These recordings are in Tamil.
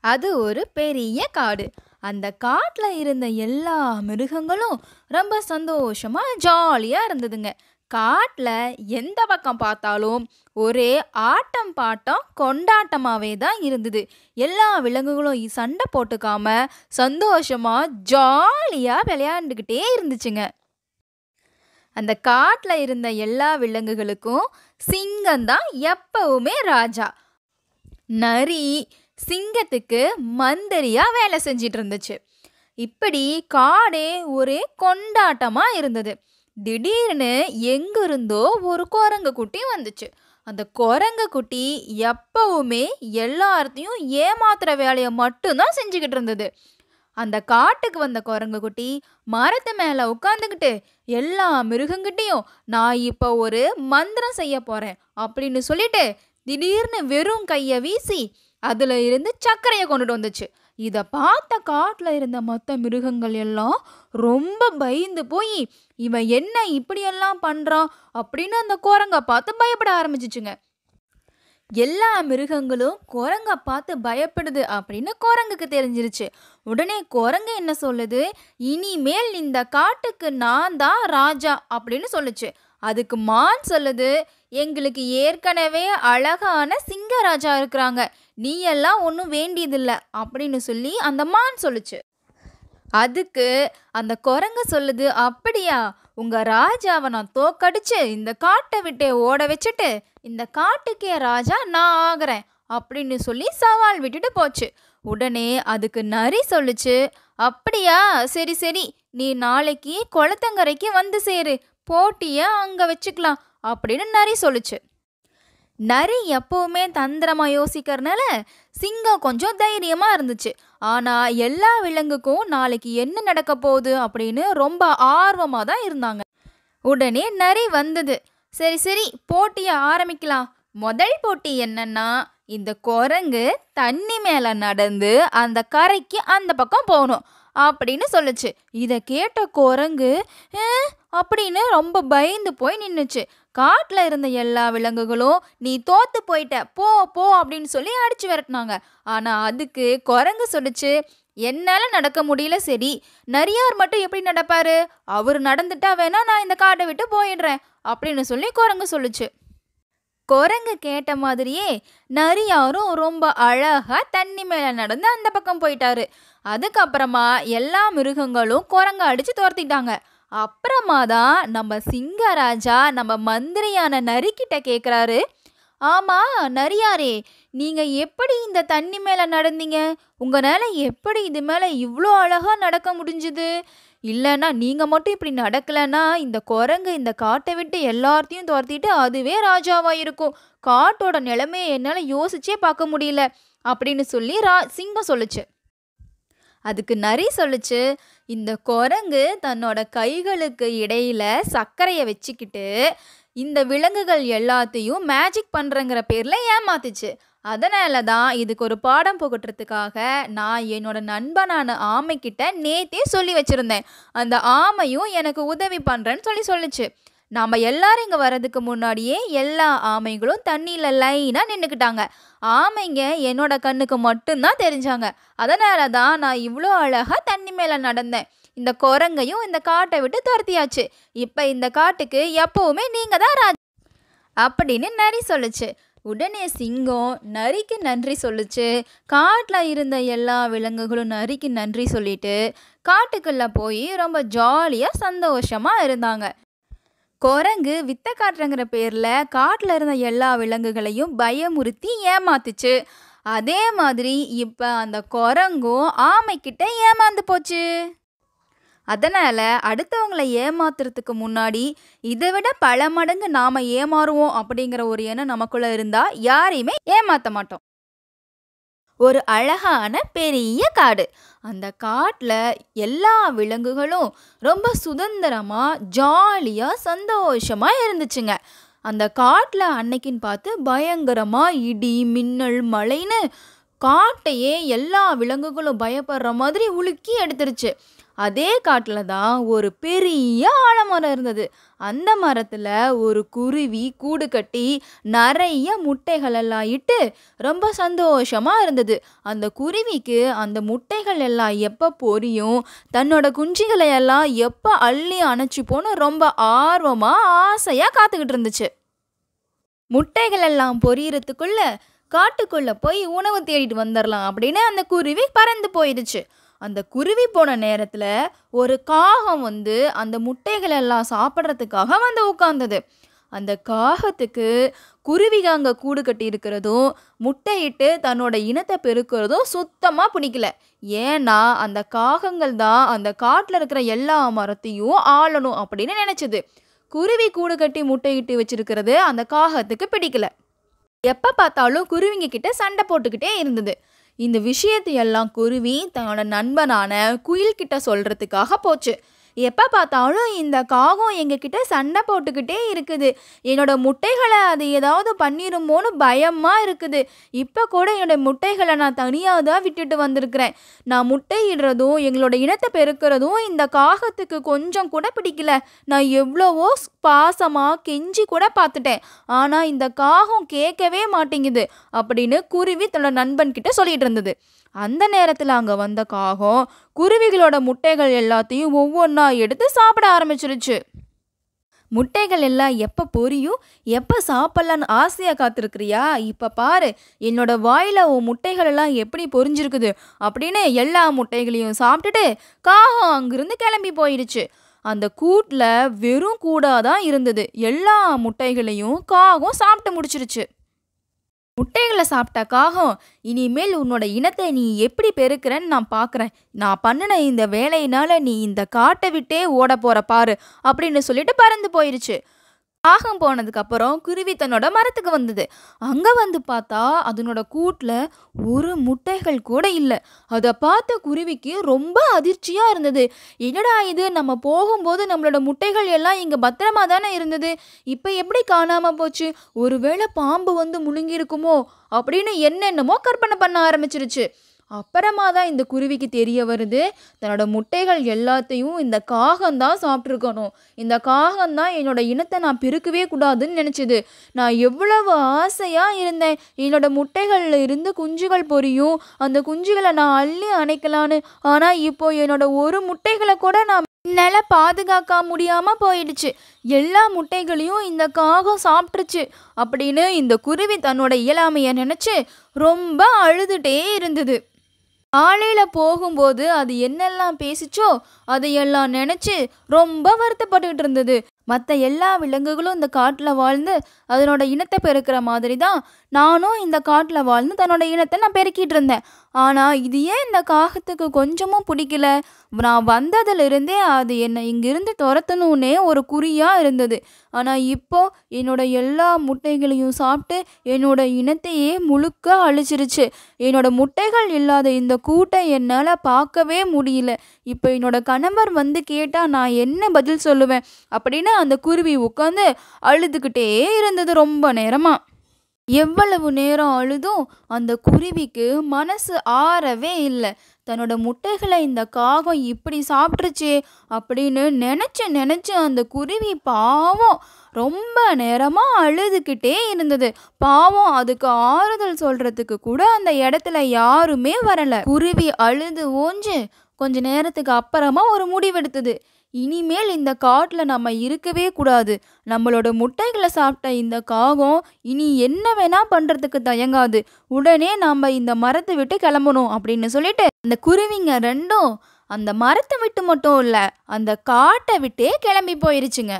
அது ஒரு பெரிய காடு. அந்த காட்டுல இருந்த எல்லா மிருகங்களும் ரொம்ப சந்தோஷமா ஜாலியா இருந்ததுங்க. காட்டுல எந்த பக்கம் பார்த்தாலும் ஒரே ஆட்டம் பாட்டம் கொண்டாட்டமாவே தான் இருந்தது. எல்லா விலங்குகளும் சண்டை போட்டுக்காம சந்தோஷமா ஜாலியா விளையாண்டுக்கிட்டே இருந்துச்சுங்க. அந்த காட்டுல இருந்த எல்லா விலங்குகளுக்கும் சிங்கம் தான் எப்பவுமே ராஜா. நரி சிங்கத்துக்கு மந்திரியா வேலை செஞ்சிட்டு இருந்துச்சு. இப்படி காடே ஒரே கொண்டாட்டமா இருந்தது. திடீர்னு எங்கிருந்தோ ஒரு குரங்கு குட்டி வந்துச்சு. அந்த குரங்கு குட்டி எப்பவுமே எல்லாத்தையும் ஏமாத்துற வேலையை மட்டும்தான் செஞ்சுக்கிட்டு இருந்தது. அந்த காட்டுக்கு வந்த குரங்கு குட்டி மரத்து மேல உட்காந்துக்கிட்டு எல்லா மிருகங்கிட்டையும் நான் இப்போ ஒரு மந்திரம் செய்ய போறேன் அப்படின்னு சொல்லிட்டு திடீர்னு வெறும் கையை வீசி அதுல இருந்து சர்க்கரையை கொண்டுட்டு வந்துச்சு. இதை பார்த்த காட்டுல இருந்த மற்ற மிருகங்கள் எல்லாம் ரொம்ப பயந்து போய் இவன் என்ன இப்படியெல்லாம் பண்றான் அப்படின்னு அந்த குரங்கை பார்த்து பயப்பட ஆரம்பிச்சிச்சுங்க. எல்லா மிருகங்களும் குரங்கை பார்த்து பயப்படுது அப்படின்னு குரங்குக்கு தெரிஞ்சிருச்சு. உடனே குரங்கு என்ன சொல்லுது, இனிமேல் இந்த காட்டுக்கு நான் தான் ராஜா அப்படின்னு சொல்லுச்சு. அதுக்கு மான் சொல்லுது, எங்களுக்கு ஏற்கனவே அழகான சிங்கராஜா இருக்கிறாங்க, நீ எல்லாம் ஒன்றும் வேண்டியதில்லை அப்படின்னு சொல்லி அந்த மான் சொல்லுச்சு. அதுக்கு அந்த குரங்கு சொல்லுது, அப்படியா, உங்க ராஜாவை நான் தோக்கடிச்சு இந்த காட்டை விட்டே ஓட வச்சுட்டு இந்த காட்டுக்கே ராஜா நான் ஆகிறேன் அப்படின்னு சொல்லி சவால் விட்டுட்டு போச்சு. உடனே அதுக்கு நரி சொல்லுச்சு, அப்படியா, சரி சரி, நீ நாளைக்கு குளத்தங்கரைக்கு வந்து சேரு, போட்டிய அங்க வச்சுக்கலாம் அப்படின்னு நரி சொல்லுச்சு. நரி எப்பவுமே தந்திரமா யோசிக்கிறதுனால சிங்கம் கொஞ்சம் தைரியமா இருந்துச்சு. ஆனா எல்லா விலங்குக்கும் நாளைக்கு என்ன நடக்க போகுது அப்படின்னு ரொம்ப ஆர்வமா தான் இருந்தாங்க. உடனே நரி வந்தது, சரி சரி, போட்டிய ஆரம்பிக்கலாம். முதல் போட்டி என்னன்னா, இந்த குரங்கு தண்ணி மேல நடந்து அந்த கரைக்கு அந்த பக்கம் போகணும் அப்படின்னு சொல்லுச்சு. இதை கேட்ட குரங்கு அப்படின்னு ரொம்ப பயந்து போய் நின்றுச்சு. காட்டில் இருந்த எல்லா விலங்குகளும் நீ தோத்து போயிட்ட, போ போ அப்படின்னு சொல்லி அடிச்சு விரட்டினாங்க. ஆனால் அதுக்கு குரங்கு சொல்லிச்சு, என்னால் நடக்க முடியல, சரி நரியார் மட்டும் எப்படி நடப்பாரு, அவர் நடந்துட்டா வேணா நான் இந்த காட்டை விட்டு போயிடுறேன் அப்படின்னு சொல்லி குரங்கு சொல்லுச்சு. குரங்கு கேட்ட மாதிரியே நரியாரும் ரொம்ப அழகா தண்ணி மேலே நடந்து அந்த பக்கம் போயிட்டாரு. அதுக்கப்புறமா எல்லா மிருகங்களும் குரங்க அடிச்சு துரத்திட்டாங்க. அப்புறமா தான் நம்ம சிங்கராஜா நம்ம மந்திரியான நரிக்கிட்ட கேட்குறாரு, ஆமா நரியாரே, நீங்க எப்படி இந்த தண்ணி மேல நடந்தீங்க, உங்களால எப்படி இது மேல இவ்வளோ அழகா நடக்க முடிஞ்சுது, இல்லைன்னா நீங்க மட்டும் இப்படி நடக்கலன்னா இந்த குரங்கு இந்த காட்டை விட்டு எல்லாத்தையும் துரத்திட்டு அதுவே ராஜாவா இருக்கும், காட்டோட நிலைமையை என்னால் யோசிச்சே பார்க்க முடியல அப்படின்னு சொல்லி சிங்கம் சொல்லுச்சு. அதுக்கு நரி சொல்லுச்சு, இந்த குரங்கு தன்னோட கைகளுக்கு இடையில சர்க்கரையை வச்சுக்கிட்டு இந்த விலங்குகள் எல்லாத்தையும் மேஜிக் பண்ணுறங்கிற பேரில் ஏமாத்துச்சு. அதனால தான் இதுக்கு ஒரு பாடம் புகட்டுறதுக்காக நான் என்னோட நண்பனான ஆமைக்கிட்ட நேத்தே சொல்லி வச்சுருந்தேன். அந்த ஆமையும் எனக்கு உதவி பண்ணுறேன்னு சொல்லுச்சு. நாம் எல்லாரும் இங்கே வர்றதுக்கு முன்னாடியே எல்லா ஆமைகளும் தண்ணியில் லைனாக நின்றுக்கிட்டாங்க. ஆமைங்க என்னோட கண்ணுக்கு மட்டும்தான் தெரிஞ்சாங்க. அதனால தான் நான் இவ்வளோ அழகாக தண்ணி மேலே நடந்தேன். இந்த குரங்கையும் இந்த காட்டை விட்டு துரத்தியாச்சு. இப்போ இந்த காட்டுக்கு எப்பவுமே நீங்கள் தான் ராஜா அப்படின்னு நரி சொல்லுச்சு. உடனே சிங்கம் நரிக்கு நன்றி சொல்லுச்சு. காட்டில் இருந்த எல்லா விலங்குகளும் நரிக்கு நன்றி சொல்லிட்டு காட்டுக்குள்ளே போய் ரொம்ப ஜாலியாக சந்தோஷமாக இருந்தாங்க. குரங்கு வித்தை காட்டுறங்கிற பேரில் காட்டில் இருந்த எல்லா விலங்குகளையும் பயமுறுத்தி ஏமாத்துச்சு. அதே மாதிரி இப்போ அந்த குரங்கும் ஆமைக்கிட்ட ஏமாந்து போச்சு. அதனால் அடுத்தவங்களை ஏமாத்துறதுக்கு முன்னாடி இதை விட பல மடங்கு நாம் ஏமாறுவோம் அப்படிங்கிற ஒரு எண்ணம் நமக்குள்ளே இருந்தால் யாரையுமே ஏமாற்ற மாட்டோம். ஒரு அழகான பெரிய காடு. அந்த காட்டில் எல்லா விலங்குகளும் ரொம்ப சுதந்திரமாக ஜாலியாக சந்தோஷமாக இருந்துச்சுங்க. அந்த காட்டில் அன்னைக்குன்னு பார்த்து பயங்கரமாக இடி மின்னல் மழைன்னு காட்டையே எல்லா விலங்குகளும் பயப்படுற மாதிரி உலுக்கி எடுத்துருச்சு. அதே காட்டுல தான் ஒரு பெரிய ஆலமரம் இருந்தது. அந்த மரத்துல ஒரு குருவி கூடு கட்டி நிறைய முட்டைகள் எல்லாம் இட்டு ரொம்ப சந்தோஷமா இருந்தது. அந்த குருவிக்கு அந்த முட்டைகள் எல்லாம் எப்ப பொரியும், தன்னோட குஞ்சுகளை எல்லாம் எப்ப அள்ளி அணைச்சிப்போன்னு ரொம்ப ஆர்வமா ஆசையா காத்துக்கிட்டு இருந்துச்சு. முட்டைகள் எல்லாம் பொரியறதுக்குள்ள காட்டுக்குள்ள போய் உணவு தேடிட்டு வந்துடலாம் அப்படின்னு அந்த குருவி பறந்து போயிடுச்சு. அந்த குருவி போன நேரத்துல ஒரு காகம் வந்து அந்த முட்டைகள் எல்லாம் சாப்பிட்றதுக்காக வந்து உட்கார்ந்தது. அந்த காகத்துக்கு குருவிங்க அங்கே கூடு கட்டி இருக்கிறதும் முட்டையிட்டு தன்னோட இனத்தை பெருக்கிறதும் சுத்தமாக பிடிக்கல. ஏன்னா அந்த காகங்கள் தான் அந்த காட்டில் இருக்கிற எல்லா மரத்தையும் ஆளணும் அப்படின்னு நினச்சிது. குருவி கூடு கட்டி முட்டையிட்டு வச்சிருக்கிறது அந்த காகத்துக்கு பிடிக்கல. எப்போ பார்த்தாலும் குருவிங்க கிட்ட சண்டை போட்டுக்கிட்டே இருந்தது. இந்த விஷயத்தை எல்லாம் குருவி தன்னோட நண்பனான குயில் கிட்ட சொல்றதுக்காக போச்சு. எப்போ பார்த்தாலும் இந்த காகம் எங்ககிட்ட சண்டை போட்டுக்கிட்டே இருக்குது, என்னோட முட்டைகளை அது ஏதாவது பண்ணிருமோன்னு பயமாக இருக்குது. இப்போ கூட என்னோட முட்டைகளை நான் தனியாக தான் விட்டுட்டு வந்திருக்கிறேன். நான் முட்டையிடுறதும் எங்களோட இனத்தை பெருக்கிறதும் இந்த காகத்துக்கு கொஞ்சம் கூட பிடிக்கல. நான் எவ்வளவோ பாசமாக கெஞ்சி கூட பார்த்துட்டேன், ஆனால் இந்த காகம் கேட்கவே மாட்டேங்குது அப்படின்னு குருவி தன்னோட நண்பன் கிட்ட சொல்லிட்டு இருந்தது. அந்த நேரத்தில் அங்கே வந்த காகம் குருவிகளோட முட்டைகள் எல்லாத்தையும் ஒவ்வொன்றா எடுத்து சாப்பிட ஆரம்பிச்சிருச்சு. முட்டைகள் எல்லாம் எப்போ பொரியும், எப்போ சாப்பிட்லான்னு ஆசையாக காத்திருக்கிறியா? இப்போ பாரு, என்னோட வாயில் உன் முட்டைகள் எல்லாம் எப்படி பொரிஞ்சிருக்குது அப்படின்னு எல்லா முட்டைகளையும் சாப்பிட்டுட்டு காகம் அங்கிருந்து கிளம்பி போயிடுச்சு. அந்த கூட்டில் வெறும் கூடாதான் இருந்தது. எல்லா முட்டைகளையும் காகம் சாப்பிட்டு முடிச்சிருச்சு. முட்டைகளை சாப்பிட்ட காகம், இனிமேல் உன்னோட இனத்தை நீ எப்படி பெருக்கிறன்னு நான் பார்க்குறேன். நான் பண்ணின இந்த வேலையினால நீ இந்த காட்டை விட்டே ஓட போற பாரு அப்படின்னு சொல்லிட்டு பறந்து போயிருச்சு. காகம் போனதுக்கப்புறம் குருவி தன்னோட மரத்துக்கு வந்தது. அங்கே வந்து பார்த்தா அதனோட கூட்டில் ஒரு முட்டைகள் கூட இல்லை. அதை பார்த்த குருவிக்கு ரொம்ப அதிர்ச்சியாக இருந்தது. என்னடா இது, நம்ம போகும்போது நம்மளோட முட்டைகள் எல்லாம் இங்கே பத்திரமா தானே இருந்தது, இப்போ எப்படி காணாமல் போச்சு? ஒருவேளை பாம்பு வந்து முழுங்கிருக்குமோ அப்படின்னு என்னென்னமோ கற்பனை பண்ண ஆரம்பிச்சிருச்சு. அப்புறமா தான் இந்த குருவிக்கு தெரிய வருது, தன்னோட முட்டைகள் எல்லாத்தையும் இந்த காகம்தான் சாப்பிட்ருக்கணும். இந்த காகம்தான் என்னோட இனத்தை நான் பெருக்கவே கூடாதுன்னு நினச்சிது. நான் எவ்வளவு ஆசையாக இருந்தேன், என்னோட முட்டைகளில் இருந்து குஞ்சுகள் பொரியும், அந்த குஞ்சுகளை நான் அள்ளி அணைக்கலான்னு. ஆனால் இப்போ என்னோட ஒரு முட்டைகளை கூட நான் என்னால் பாதுகாக்க முடியாமல் போயிடுச்சு. எல்லா முட்டைகளையும் இந்த காகம் சாப்பிட்ருச்சு அப்படின்னு இந்த குருவி தன்னோட இயலாமையை நினச்சி ரொம்ப அழுதுகிட்டே இருந்தது. காலையில் போகும்போது அது என்னெல்லாம் பேசிச்சோ அதையெல்லாம் நினச்சி ரொம்ப வருத்தப்பட்டுக்கிட்டு இருந்தது. மற்ற எல்லா விலங்குகளும் இந்த காட்டில் வாழ்ந்து அதனோட இனத்தை பெருக்கிற மாதிரி தான் நானும் இந்த காட்டில் வாழ்ந்து தன்னோட இனத்தை நான் பெருக்கிட்டு இருந்தேன். ஆனால் இது ஏன் இந்த காகத்துக்கு கொஞ்சமும் பிடிக்கல? நான் வந்ததுலேருந்தே அது என்னை இங்கிருந்து துரத்தணுன்னே ஒரு குறியாக இருந்தது. ஆனால் இப்போ என்னோட எல்லா முட்டைகளையும் சாப்பிட்டு என்னோட இனத்தையே முழுக்க அழிச்சிருச்சு. என்னோட முட்டைகள் இல்லாத இந்த கூட்டை என்னால் பார்க்கவே முடியல. இப்போ என்னோட கணவர் வந்து கேட்டால் நான் என்ன பதில் சொல்லுவேன் அப்படின்னு அந்த குருவி உட்காந்து அழுதுகிட்டே இருந்தது ரொம்ப நேரமா. எவ்வளவு நேரம் அழுதும் அந்த குருவிக்கு மனசு ஆறவே இல்லை. தன்னோட முட்டைகளை இந்த காகம் இப்படி சாப்பிட்ருச்சே அப்படின்னு நினச்சி அந்த குருவி பாவம் ரொம்ப நேரமாக அழுதுகிட்டே இருந்தது. பாவம், அதுக்கு ஆறுதல் சொல்கிறதுக்கு கூட அந்த இடத்துல யாருமே வரலை. குருவி அழுது ஓஞ்சு கொஞ்ச நேரத்துக்கு அப்புறமா ஒரு முடிவெடுத்தது. இனிமேல் இந்த காட்டில் நம்ம இருக்கவே கூடாது. நம்மளோட முட்டைகளை சாப்பிட்ட இந்த காகம் இனி என்ன வேணா பண்ணுறதுக்கு தயங்காது. உடனே நம்ம இந்த மரத்தை விட்டு கிளம்பணும் அப்படின்னு சொல்லிட்டு அந்த குருவிங்க ரெண்டும் அந்த மரத்தை விட்டு மட்டும் இல்லை, அந்த காட்டை விட்டே கிளம்பி போயிருச்சுங்க.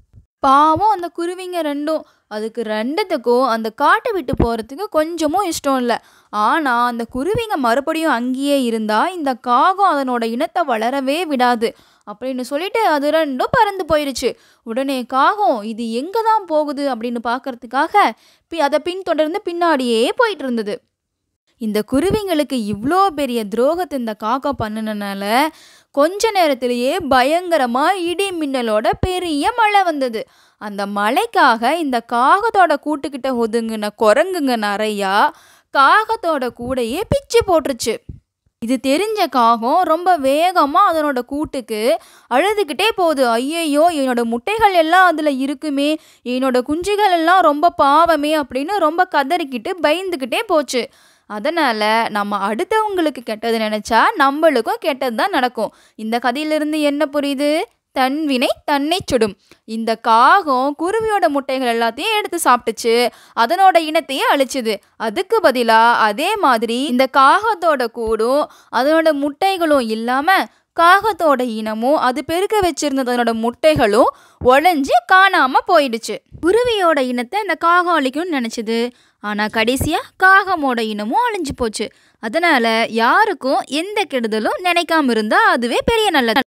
பாவம் அந்த குருவிங்க ரெண்டும், அதுக்கு ரெண்டுத்துக்கும் அந்த காட்டை விட்டு போகிறதுக்கு கொஞ்சமும் இஷ்டம் இல்லை. ஆனால் அந்த குருவிங்க மறுபடியும் அங்கேயே இருந்தால் இந்த காகம் அதனோட இனத்தை வளரவே விடாது அப்படின்னு சொல்லிட்டு அது ரெண்டும் பறந்து போயிருச்சு. உடனே காகம் இது எங்கே தான் போகுது அப்படின்னு பார்க்கறதுக்காக அதை பின்தொடர்ந்து பின்னாடியே போயிட்டு இருந்தது. இந்த குருவிங்களுக்கு இவ்வளோ பெரிய துரோகத்தை இந்த காக்கா பண்ணினால கொஞ்ச நேரத்திலேயே பயங்கரமாக இடி மின்னலோட பெரிய மழை வந்தது. அந்த மழைக்காக இந்த காகத்தோட கூட்டுக்கிட்ட ஒதுங்கின குரங்குங்க நிறையா காகத்தோட கூடையே பிச்சு போட்டுருச்சு. இது தெரிஞ்ச காகம் ரொம்ப வேகமா அதனோட கூட்டுக்கு அழுதுகிட்டே போகுது. ஐயையோ! என்னோட முட்டைகள் எல்லாம் அதுல இருக்குமே! என்னோட குஞ்சுகள் எல்லாம் ரொம்ப பாவமே! அப்படின்னு ரொம்ப கதறிக்கிட்டு பயந்துக்கிட்டே போச்சு. அதனால நம்ம அடுத்தவங்களுக்கு கெட்டது நினைச்சா நம்மளுக்கும் கெட்டது தான் நடக்கும். இந்த கதையிலிருந்து என்ன புரியுது? தன்வினை தன்னை சுடும். இந்த காகம் குருவியோட முட்டைகள் எல்லாத்தையும் எடுத்து சாப்பிட்டுச்சு. அதனோட இனத்தையே அழிச்சுது. அதுக்கு பதிலா அதே மாதிரி இந்த காகத்தோட கூடும் அதனோட முட்டைகளும் இல்லாம காகத்தோட இனமும் அது பெருக்க வச்சிருந்த அதனோட முட்டைகளும் உடைஞ்சு காணாம போயிடுச்சு. குருவியோட இனத்தை இந்த காகம் அழிக்கணும்னு நினைச்சது. ஆனா கடைசியா காகமோட இனமும் அழிஞ்சு போச்சு. அதனால யாருக்கும் எந்த கெடுதலும் நினைக்காம இருந்தா அதுவே பெரிய நல்லது.